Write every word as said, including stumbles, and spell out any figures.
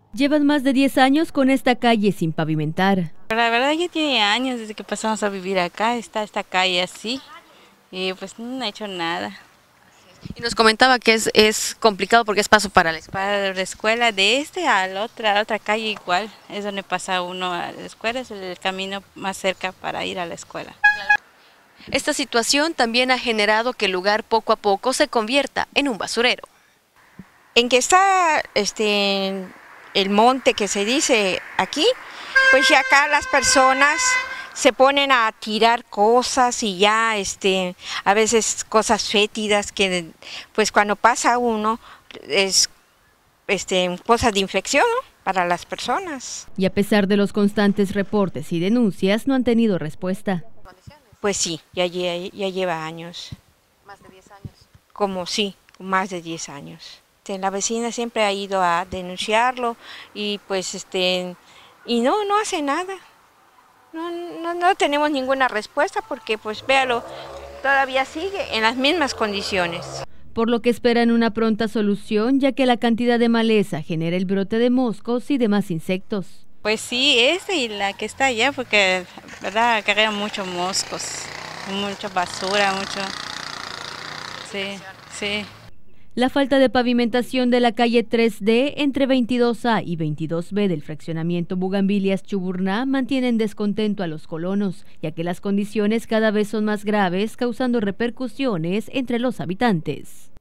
Llevan más de diez años con esta calle sin pavimentar. La verdad ya tiene años desde que pasamos a vivir acá, está esta calle así y pues no ha hecho nada. Y nos comentaba que es, es complicado porque es paso para la escuela. Para la escuela de este a la otra, a la otra calle igual, es donde pasa uno a la escuela, es el camino más cerca para ir a la escuela. Esta situación también ha generado que el lugar poco a poco se convierta en un basurero. En que está este el monte que se dice aquí, pues ya acá las personas se ponen a tirar cosas y ya este a veces cosas fétidas que pues cuando pasa uno es este cosas de infección, ¿no?, para las personas. Y a pesar de los constantes reportes y denuncias, no han tenido respuesta. Pues sí, ya, ya, ya lleva años. Más de diez años. Como sí, más de diez años. La vecina siempre ha ido a denunciarlo y pues este y no no hace nada. No, no, no tenemos ninguna respuesta porque pues véalo, todavía sigue en las mismas condiciones. Por lo que esperan una pronta solución, ya que la cantidad de maleza genera el brote de moscos y demás insectos. Pues sí, esta y la que está allá, porque verdad cargan muchos moscos, mucha basura, mucho. Sí, sí. La falta de pavimentación de la calle tres D entre veintidós A y veintidós B del fraccionamiento Bugambilias Chuburná mantienen descontento a los colonos, ya que las condiciones cada vez son más graves, causando repercusiones entre los habitantes.